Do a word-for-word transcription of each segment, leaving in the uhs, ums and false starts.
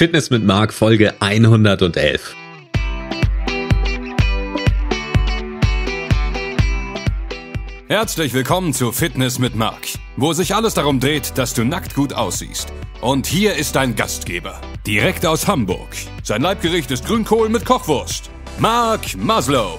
Fitness mit Marc, Folge hundertelf. Herzlich willkommen zu Fitness mit Marc, wo sich alles darum dreht, dass du nackt gut aussiehst. Und hier ist dein Gastgeber, direkt aus Hamburg. Sein Leibgericht ist Grünkohl mit Kochwurst. Marc Maslow.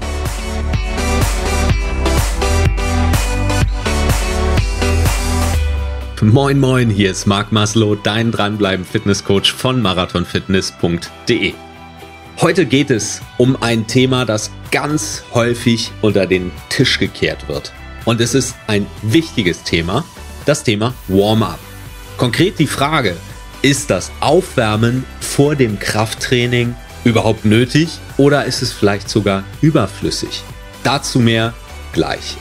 Moin moin, hier ist Marc Maslow, dein Dranbleiben Fitnesscoach von marathonfitness punkt de. Heute geht es um ein Thema, das ganz häufig unter den Tisch gekehrt wird. Und es ist ein wichtiges Thema, das Thema Warm-up. Konkret die Frage, ist das Aufwärmen vor dem Krafttraining überhaupt nötig oder ist es vielleicht sogar überflüssig? Dazu mehr gleich.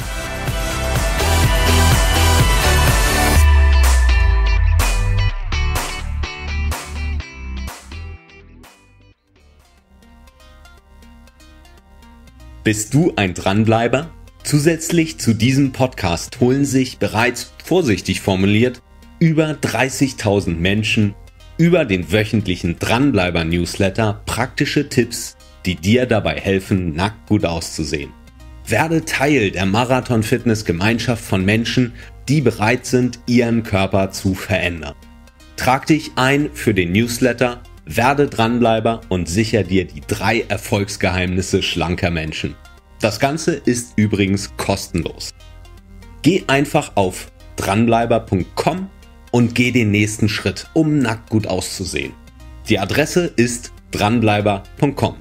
Bist du ein Dranbleiber? Zusätzlich zu diesem Podcast holen sich bereits, vorsichtig formuliert, über dreißigtausend Menschen über den wöchentlichen Dranbleiber-Newsletter praktische Tipps, die dir dabei helfen, nackt gut auszusehen. Werde Teil der Marathon-Fitness-Gemeinschaft von Menschen, die bereit sind, ihren Körper zu verändern. Trag dich ein für den Newsletter, werde Dranbleiber und sicher dir die drei Erfolgsgeheimnisse schlanker Menschen. Das Ganze ist übrigens kostenlos. Geh einfach auf dranbleiber punkt com und geh den nächsten Schritt, um nackt gut auszusehen. Die Adresse ist dranbleiber punkt com.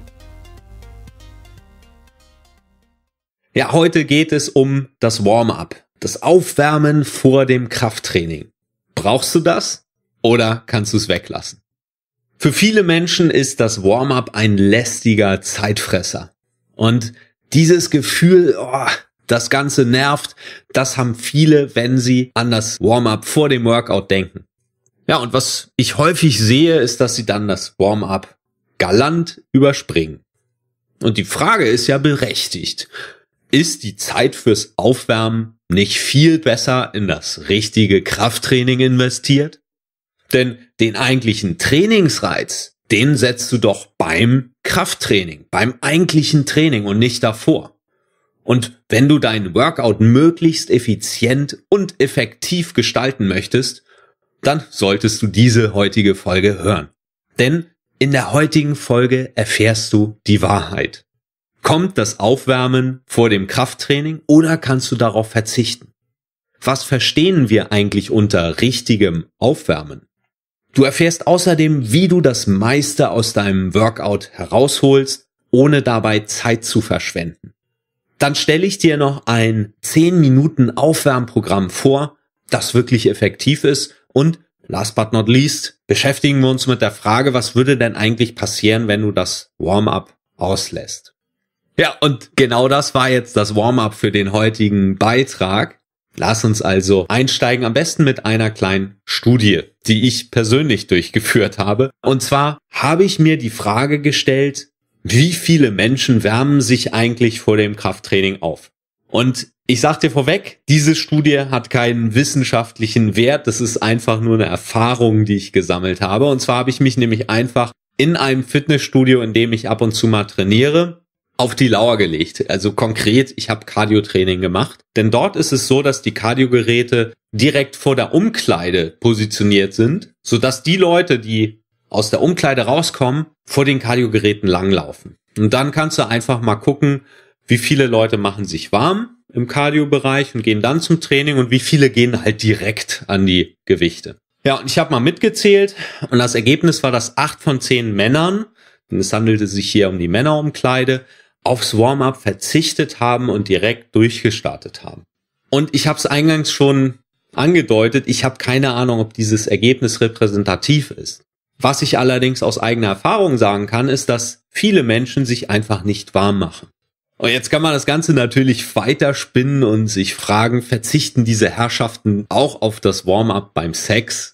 Ja, heute geht es um das Warm-up, das Aufwärmen vor dem Krafttraining. Brauchst du das oder kannst du es weglassen? Für viele Menschen ist das Warm-up ein lästiger Zeitfresser. Und dieses Gefühl, oh, das Ganze nervt, das haben viele, wenn sie an das Warm-up vor dem Workout denken. Ja, und was ich häufig sehe, ist, dass sie dann das Warm-up galant überspringen. Und die Frage ist ja berechtigt. Ist die Zeit fürs Aufwärmen nicht viel besser in das richtige Krafttraining investiert? Denn den eigentlichen Trainingsreiz, den setzt du doch beim Krafttraining, beim eigentlichen Training und nicht davor. Und wenn du dein Workout möglichst effizient und effektiv gestalten möchtest, dann solltest du diese heutige Folge hören. Denn in der heutigen Folge erfährst du die Wahrheit. Kommt das Aufwärmen vor dem Krafttraining oder kannst du darauf verzichten? Was verstehen wir eigentlich unter richtigem Aufwärmen? Du erfährst außerdem, wie du das meiste aus deinem Workout herausholst, ohne dabei Zeit zu verschwenden. Dann stelle ich dir noch ein zehn Minuten Aufwärmprogramm vor, das wirklich effektiv ist. Und last but not least beschäftigen wir uns mit der Frage, was würde denn eigentlich passieren, wenn du das Warm-up auslässt? Ja, und genau das war jetzt das Warm-up für den heutigen Beitrag. Lass uns also einsteigen, am besten mit einer kleinen Studie, die ich persönlich durchgeführt habe. Und zwar habe ich mir die Frage gestellt, wie viele Menschen wärmen sich eigentlich vor dem Krafttraining auf? Und ich sag dir vorweg, diese Studie hat keinen wissenschaftlichen Wert, das ist einfach nur eine Erfahrung, die ich gesammelt habe. Und zwar habe ich mich nämlich einfach in einem Fitnessstudio, in dem ich ab und zu mal trainiere, auf die Lauer gelegt. Also konkret, ich habe Cardio-Training gemacht. Denn dort ist es so, dass die Cardio-Geräte direkt vor der Umkleide positioniert sind, sodass die Leute, die aus der Umkleide rauskommen, vor den Cardio-Geräten langlaufen. Und dann kannst du einfach mal gucken, wie viele Leute machen sich warm im Cardio-Bereich und gehen dann zum Training und wie viele gehen halt direkt an die Gewichte. Ja, und ich habe mal mitgezählt und das Ergebnis war, dass acht von zehn Männern, denn es handelte sich hier um die Männerumkleide, aufs Warm-up verzichtet haben und direkt durchgestartet haben. Und ich habe es eingangs schon angedeutet, ich habe keine Ahnung, ob dieses Ergebnis repräsentativ ist. Was ich allerdings aus eigener Erfahrung sagen kann, ist, dass viele Menschen sich einfach nicht warm machen. Und jetzt kann man das Ganze natürlich weiterspinnen und sich fragen, verzichten diese Herrschaften auch auf das Warm-up beim Sex?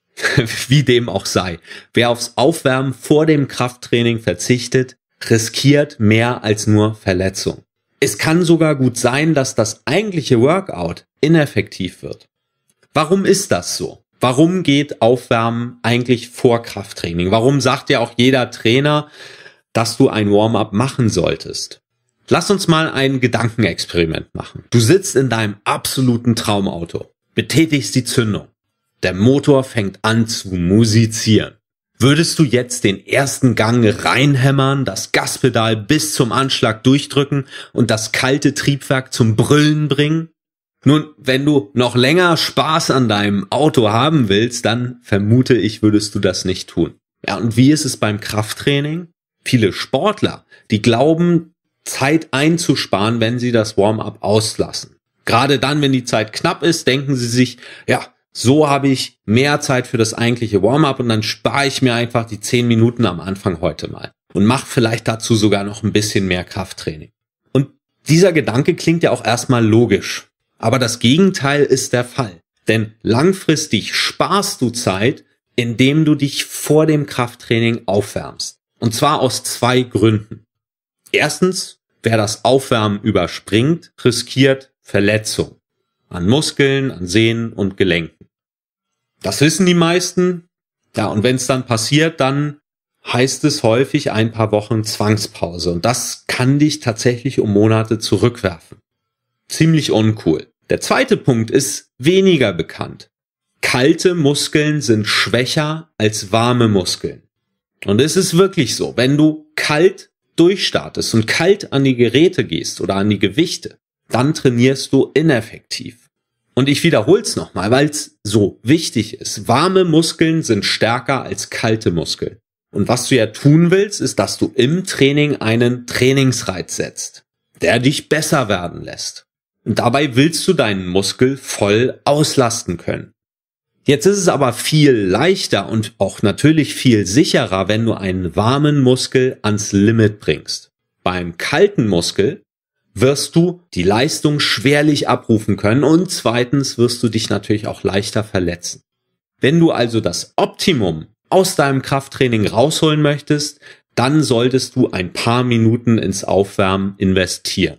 Wie dem auch sei. Wer aufs Aufwärmen vor dem Krafttraining verzichtet, riskiert mehr als nur Verletzung. Es kann sogar gut sein, dass das eigentliche Workout ineffektiv wird. Warum ist das so? Warum geht Aufwärmen eigentlich vor Krafttraining? Warum sagt ja auch jeder Trainer, dass du ein Warm-up machen solltest? Lass uns mal ein Gedankenexperiment machen. Du sitzt in deinem absoluten Traumauto, betätigst die Zündung. Der Motor fängt an zu musizieren. Würdest du jetzt den ersten Gang reinhämmern, das Gaspedal bis zum Anschlag durchdrücken und das kalte Triebwerk zum Brüllen bringen? Nun, wenn du noch länger Spaß an deinem Auto haben willst, dann vermute ich, würdest du das nicht tun. Ja, und wie ist es beim Krafttraining? Viele Sportler, die glauben, Zeit einzusparen, wenn sie das Warm-up auslassen. Gerade dann, wenn die Zeit knapp ist, denken sie sich, ja, so habe ich mehr Zeit für das eigentliche Warm-up und dann spare ich mir einfach die zehn Minuten am Anfang heute mal und mache vielleicht dazu sogar noch ein bisschen mehr Krafttraining. Und dieser Gedanke klingt ja auch erstmal logisch. Aber das Gegenteil ist der Fall. Denn langfristig sparst du Zeit, indem du dich vor dem Krafttraining aufwärmst. Und zwar aus zwei Gründen. Erstens, wer das Aufwärmen überspringt, riskiert Verletzung an Muskeln, an Sehnen und Gelenken. Das wissen die meisten. Ja, und wenn es dann passiert, dann heißt es häufig ein paar Wochen Zwangspause. Und das kann dich tatsächlich um Monate zurückwerfen. Ziemlich uncool. Der zweite Punkt ist weniger bekannt. Kalte Muskeln sind schwächer als warme Muskeln. Und es ist wirklich so, wenn du kalt durchstartest und kalt an die Geräte gehst oder an die Gewichte, dann trainierst du ineffektiv. Und ich wiederhole es nochmal, weil es so wichtig ist. Warme Muskeln sind stärker als kalte Muskeln. Und was du ja tun willst, ist, dass du im Training einen Trainingsreiz setzt, der dich besser werden lässt. Und dabei willst du deinen Muskel voll auslasten können. Jetzt ist es aber viel leichter und auch natürlich viel sicherer, wenn du einen warmen Muskel ans Limit bringst. Beim kalten Muskel wirst du die Leistung schwerlich abrufen können und zweitens wirst du dich natürlich auch leichter verletzen. Wenn du also das Optimum aus deinem Krafttraining rausholen möchtest, dann solltest du ein paar Minuten ins Aufwärmen investieren.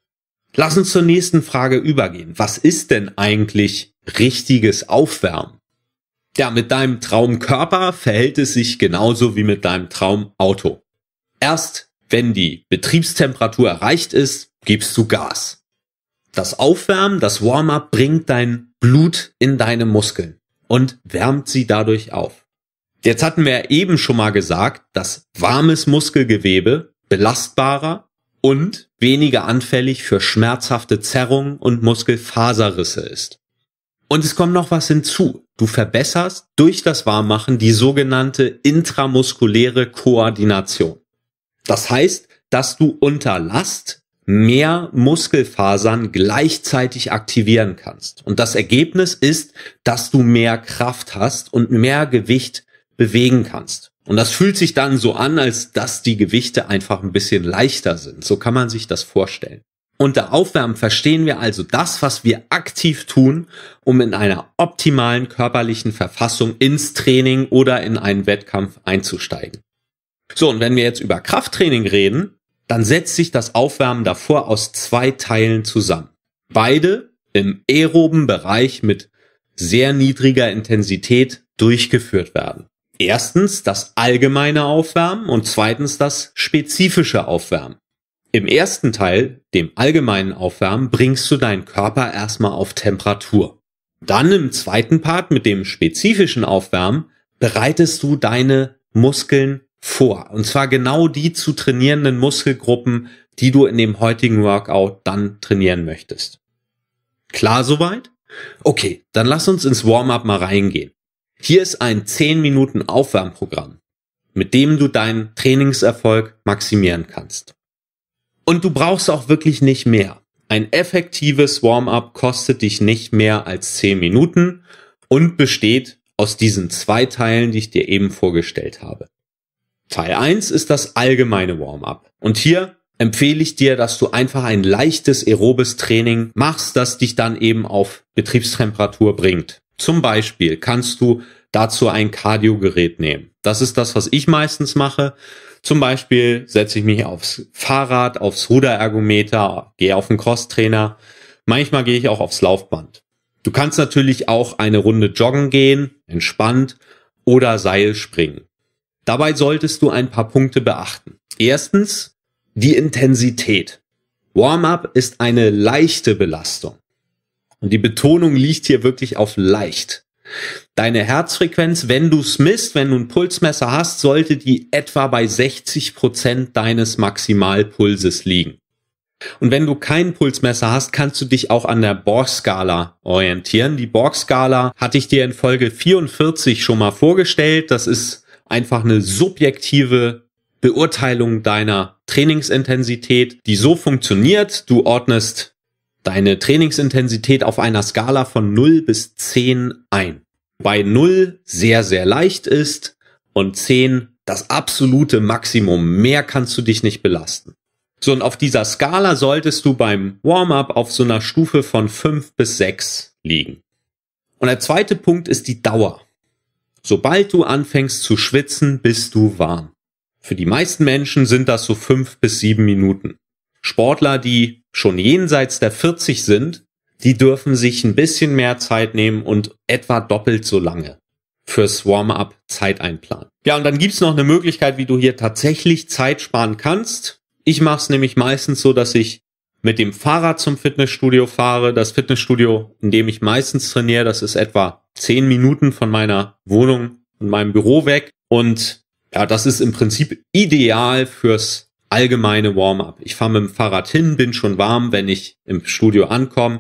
Lass uns zur nächsten Frage übergehen. Was ist denn eigentlich richtiges Aufwärmen? Ja, mit deinem Traumkörper verhält es sich genauso wie mit deinem Traumauto. Erst wenn die Betriebstemperatur erreicht ist, gibst du Gas. Das Aufwärmen, das Warm-up bringt dein Blut in deine Muskeln und wärmt sie dadurch auf. Jetzt hatten wir eben schon mal gesagt, dass warmes Muskelgewebe belastbarer und weniger anfällig für schmerzhafte Zerrungen und Muskelfaserrisse ist. Und es kommt noch was hinzu. Du verbesserst durch das Warmmachen die sogenannte intramuskuläre Koordination. Das heißt, dass du unter Last mehr Muskelfasern gleichzeitig aktivieren kannst. Und das Ergebnis ist, dass du mehr Kraft hast und mehr Gewicht bewegen kannst. Und das fühlt sich dann so an, als dass die Gewichte einfach ein bisschen leichter sind. So kann man sich das vorstellen. Unter Aufwärmen verstehen wir also das, was wir aktiv tun, um in einer optimalen körperlichen Verfassung ins Training oder in einen Wettkampf einzusteigen. So, und wenn wir jetzt über Krafttraining reden, dann setzt sich das Aufwärmen davor aus zwei Teilen zusammen. Beide im aeroben Bereich mit sehr niedriger Intensität durchgeführt werden. Erstens das allgemeine Aufwärmen und zweitens das spezifische Aufwärmen. Im ersten Teil, dem allgemeinen Aufwärmen, bringst du deinen Körper erstmal auf Temperatur. Dann im zweiten Part mit dem spezifischen Aufwärmen bereitest du deine Muskeln vor. Und zwar genau die zu trainierenden Muskelgruppen, die du in dem heutigen Workout dann trainieren möchtest. Klar soweit? Okay, dann lass uns ins Warm-up mal reingehen. Hier ist ein zehn Minuten Aufwärmprogramm, mit dem du deinen Trainingserfolg maximieren kannst. Und du brauchst auch wirklich nicht mehr. Ein effektives Warm-up kostet dich nicht mehr als zehn Minuten und besteht aus diesen zwei Teilen, die ich dir eben vorgestellt habe. Teil eins ist das allgemeine Warm-up. Und hier empfehle ich dir, dass du einfach ein leichtes aerobes Training machst, das dich dann eben auf Betriebstemperatur bringt. Zum Beispiel kannst du dazu ein Cardio-Gerät nehmen. Das ist das, was ich meistens mache. Zum Beispiel setze ich mich aufs Fahrrad, aufs Ruderergometer, gehe auf den Crosstrainer. Manchmal gehe ich auch aufs Laufband. Du kannst natürlich auch eine Runde joggen gehen, entspannt, oder Seil springen. Dabei solltest du ein paar Punkte beachten. Erstens, die Intensität. Warm-up ist eine leichte Belastung. Und die Betonung liegt hier wirklich auf leicht. Deine Herzfrequenz, wenn du es misst, wenn du ein Pulsmesser hast, sollte die etwa bei sechzig Prozent deines Maximalpulses liegen. Und wenn du kein Pulsmesser hast, kannst du dich auch an der Borg-Skala orientieren. Die Borg-Skala hatte ich dir in Folge vierundvierzig schon mal vorgestellt. Das ist einfach eine subjektive Beurteilung deiner Trainingsintensität, die so funktioniert. Du ordnest deine Trainingsintensität auf einer Skala von null bis zehn ein. Bei null sehr, sehr leicht ist und zehn das absolute Maximum. Mehr kannst du dich nicht belasten. So, und auf dieser Skala solltest du beim Warm-up auf so einer Stufe von fünf bis sechs liegen. Und der zweite Punkt ist die Dauer. Sobald du anfängst zu schwitzen, bist du warm. Für die meisten Menschen sind das so fünf bis sieben Minuten. Sportler, die schon jenseits der vierzig sind, die dürfen sich ein bisschen mehr Zeit nehmen und etwa doppelt so lange fürs Warm-up Zeit einplanen. Ja, und dann gibt's noch eine Möglichkeit, wie du hier tatsächlich Zeit sparen kannst. Ich mache es nämlich meistens so, dass ich mit dem Fahrrad zum Fitnessstudio fahre. Das Fitnessstudio, in dem ich meistens trainiere, das ist etwa zehn Minuten von meiner Wohnung und meinem Büro weg. Und ja, das ist im Prinzip ideal fürs allgemeine Warm-up. Ich fahre mit dem Fahrrad hin, bin schon warm, wenn ich im Studio ankomme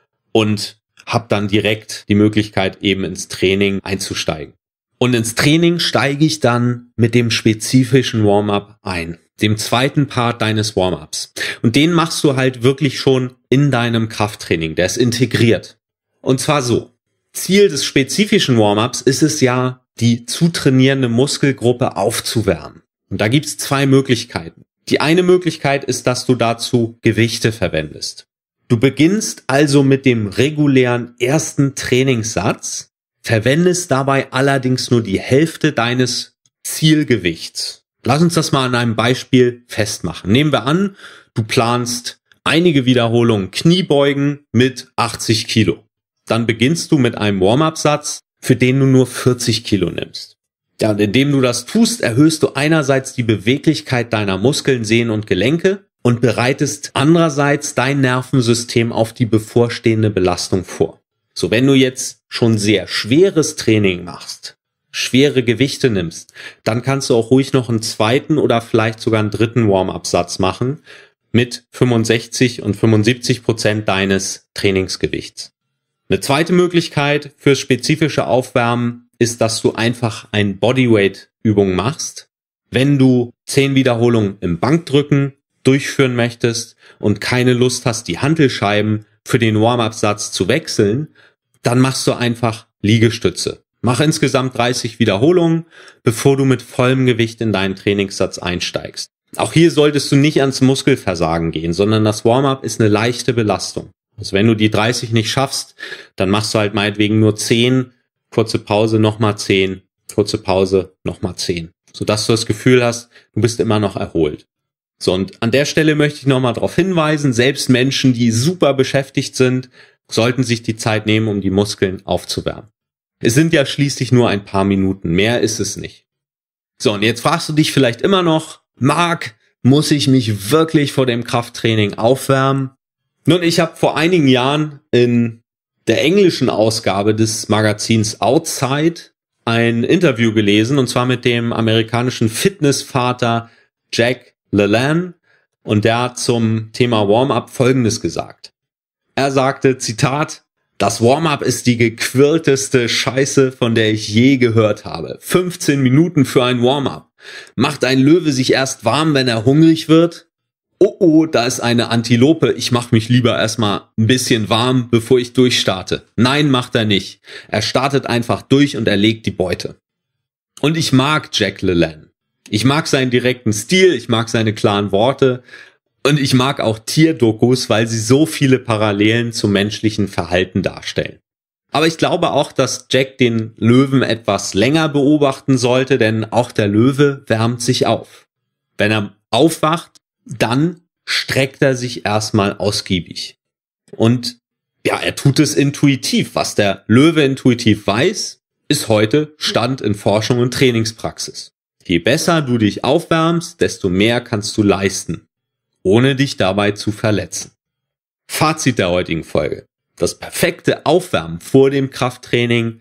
und habe dann direkt die Möglichkeit, eben ins Training einzusteigen. Und ins Training steige ich dann mit dem spezifischen Warm-up ein, dem zweiten Part deines Warm-ups. Und den machst du halt wirklich schon in deinem Krafttraining. Der ist integriert. Und zwar so. Ziel des spezifischen Warm-ups ist es ja, die zu trainierende Muskelgruppe aufzuwärmen. Und da gibt's zwei Möglichkeiten. Die eine Möglichkeit ist, dass du dazu Gewichte verwendest. Du beginnst also mit dem regulären ersten Trainingssatz, verwendest dabei allerdings nur die Hälfte deines Zielgewichts. Lass uns das mal an einem Beispiel festmachen. Nehmen wir an, du planst einige Wiederholungen Kniebeugen mit achtzig Kilo. Dann beginnst du mit einem Warm-up-Satz, für den du nur vierzig Kilo nimmst. Ja, und indem du das tust, erhöhst du einerseits die Beweglichkeit deiner Muskeln, Sehnen und Gelenke und bereitest andererseits dein Nervensystem auf die bevorstehende Belastung vor. So, wenn du jetzt schon sehr schweres Training machst, schwere Gewichte nimmst, dann kannst du auch ruhig noch einen zweiten oder vielleicht sogar einen dritten Warm-up-Satz machen mit fünfundsechzig und fünfundsiebzig Prozent deines Trainingsgewichts. Eine zweite Möglichkeit fürs spezifische Aufwärmen ist, dass du einfach ein Bodyweight-Übung machst. Wenn du zehn Wiederholungen im Bankdrücken durchführen möchtest und keine Lust hast, die Hantelscheiben für den Warm-up-Satz zu wechseln, dann machst du einfach Liegestütze. Mach insgesamt dreißig Wiederholungen, bevor du mit vollem Gewicht in deinen Trainingssatz einsteigst. Auch hier solltest du nicht ans Muskelversagen gehen, sondern das Warm-up ist eine leichte Belastung. Also wenn du die dreißig nicht schaffst, dann machst du halt meinetwegen nur zehn, kurze Pause, nochmal zehn, kurze Pause, nochmal zehn, sodass du das Gefühl hast, du bist immer noch erholt. So, und an der Stelle möchte ich nochmal darauf hinweisen, selbst Menschen, die super beschäftigt sind, sollten sich die Zeit nehmen, um die Muskeln aufzuwärmen. Es sind ja schließlich nur ein paar Minuten, mehr ist es nicht. So, und jetzt fragst du dich vielleicht immer noch, Marc, muss ich mich wirklich vor dem Krafttraining aufwärmen? Nun, ich habe vor einigen Jahren in der englischen Ausgabe des Magazins Outside ein Interview gelesen, und zwar mit dem amerikanischen Fitnessvater Jack LaLanne, und der hat zum Thema Warm-up Folgendes gesagt. Er sagte, Zitat, das Warm-up ist die gequirlteste Scheiße, von der ich je gehört habe. fünfzehn Minuten für ein Warm-up. Macht ein Löwe sich erst warm, wenn er hungrig wird? Oh oh, da ist eine Antilope. Ich mach mich lieber erstmal ein bisschen warm, bevor ich durchstarte. Nein, macht er nicht. Er startet einfach durch und erlegt die Beute. Und ich mag Jack LaLanne. Ich mag seinen direkten Stil, ich mag seine klaren Worte und ich mag auch Tierdokus, weil sie so viele Parallelen zum menschlichen Verhalten darstellen. Aber ich glaube auch, dass Jack den Löwen etwas länger beobachten sollte, denn auch der Löwe wärmt sich auf. Wenn er aufwacht, dann streckt er sich erstmal ausgiebig. Und Ja, er tut es intuitiv. Was der Löwe intuitiv weiß, ist heute Stand in Forschung und Trainingspraxis. Je besser du dich aufwärmst, desto mehr kannst du leisten, ohne dich dabei zu verletzen. Fazit der heutigen Folge. Das perfekte Aufwärmen vor dem Krafttraining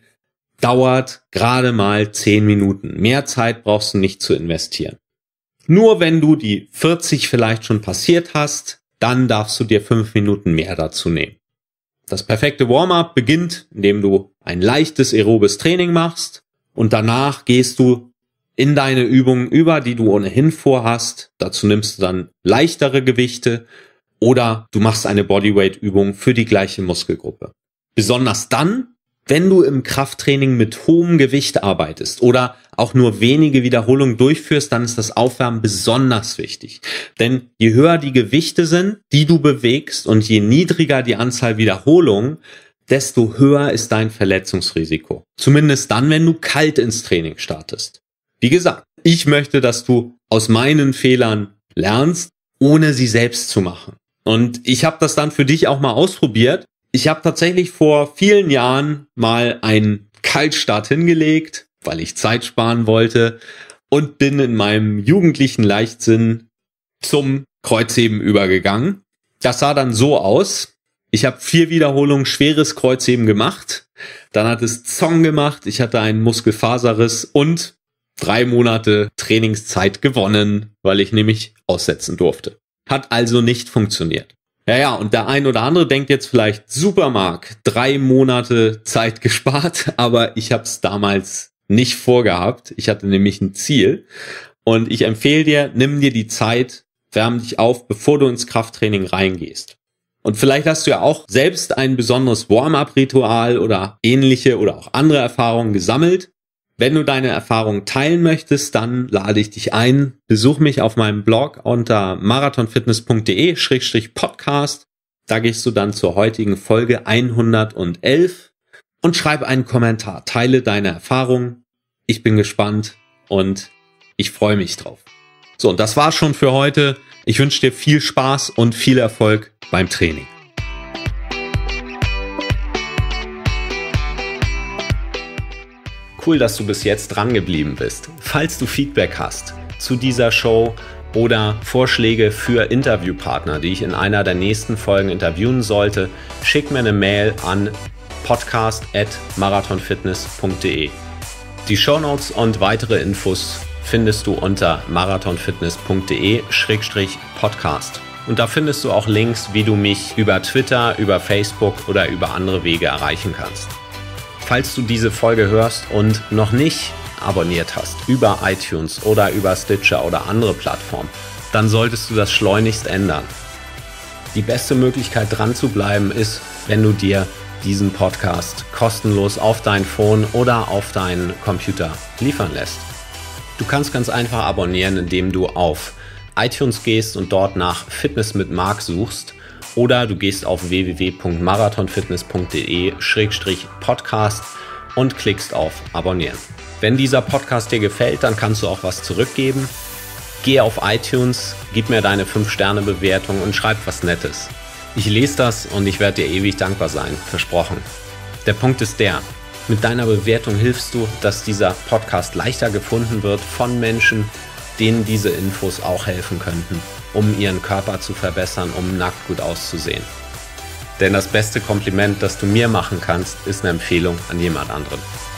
dauert gerade mal zehn Minuten. Mehr Zeit brauchst du nicht zu investieren. Nur wenn du die vierzig vielleicht schon passiert hast, dann darfst du dir fünf Minuten mehr dazu nehmen. Das perfekte Warm-up beginnt, indem du ein leichtes aerobes Training machst und danach gehst du in deine Übungen über, die du ohnehin vorhast. Dazu nimmst du dann leichtere Gewichte oder du machst eine Bodyweight-Übung für die gleiche Muskelgruppe. Besonders dann, wenn du im Krafttraining mit hohem Gewicht arbeitest oder auch nur wenige Wiederholungen durchführst, dann ist das Aufwärmen besonders wichtig. Denn je höher die Gewichte sind, die du bewegst und je niedriger die Anzahl Wiederholungen, desto höher ist dein Verletzungsrisiko. Zumindest dann, wenn du kalt ins Training startest. Wie gesagt, ich möchte, dass du aus meinen Fehlern lernst, ohne sie selbst zu machen. Und ich habe das dann für dich auch mal ausprobiert. Ich habe tatsächlich vor vielen Jahren mal einen Kaltstart hingelegt, weil ich Zeit sparen wollte und bin in meinem jugendlichen Leichtsinn zum Kreuzheben übergegangen. Das sah dann so aus. Ich habe vier Wiederholungen schweres Kreuzheben gemacht. Dann hat es Zong gemacht. Ich hatte einen Muskelfaserriss und drei Monate Trainingszeit gewonnen, weil ich nämlich aussetzen durfte. Hat also nicht funktioniert. Ja, ja, und der ein oder andere denkt jetzt vielleicht, super Marc, drei Monate Zeit gespart, aber ich habe es damals nicht vorgehabt. Ich hatte nämlich ein Ziel und ich empfehle dir, nimm dir die Zeit, wärm dich auf, bevor du ins Krafttraining reingehst. Und vielleicht hast du ja auch selbst ein besonderes Warm-up-Ritual oder ähnliche oder auch andere Erfahrungen gesammelt. Wenn du deine Erfahrungen teilen möchtest, dann lade ich dich ein. Besuch mich auf meinem Blog unter marathonfitness punkt de Schrägstrich Podcast. Da gehst du dann zur heutigen Folge hundertelf und schreib einen Kommentar. Teile deine Erfahrungen. Ich bin gespannt und ich freue mich drauf. So, und das war's schon für heute. Ich wünsche dir viel Spaß und viel Erfolg beim Training. Cool, dass du bis jetzt dran geblieben bist. Falls du Feedback hast zu dieser Show oder Vorschläge für Interviewpartner, die ich in einer der nächsten Folgen interviewen sollte, schick mir eine Mail an podcast at marathonfitness punkt de. Die Shownotes und weitere Infos findest du unter marathonfitness punkt de Schrägstrich Podcast. Und da findest du auch Links, wie du mich über Twitter, über Facebook oder über andere Wege erreichen kannst. Falls du diese Folge hörst und noch nicht abonniert hast über iTunes oder über Stitcher oder andere Plattformen, dann solltest du das schleunigst ändern. Die beste Möglichkeit dran zu bleiben ist, wenn du dir diesen Podcast kostenlos auf dein Phone oder auf deinen Computer liefern lässt. Du kannst ganz einfach abonnieren, indem du auf iTunes gehst und dort nach Fitness mit Marc suchst. Oder du gehst auf w w w punkt marathonfitness punkt de Schrägstrich Podcast und klickst auf Abonnieren. Wenn dieser Podcast dir gefällt, dann kannst du auch was zurückgeben. Geh auf iTunes, gib mir deine fünf Sterne Bewertung und schreib was Nettes. Ich lese das und ich werde dir ewig dankbar sein, versprochen. Der Punkt ist der, mit deiner Bewertung hilfst du, dass dieser Podcast leichter gefunden wird von Menschen, denen diese Infos auch helfen könnten, um ihren Körper zu verbessern, um nackt gut auszusehen. Denn das beste Kompliment, das du mir machen kannst, ist eine Empfehlung an jemand anderen.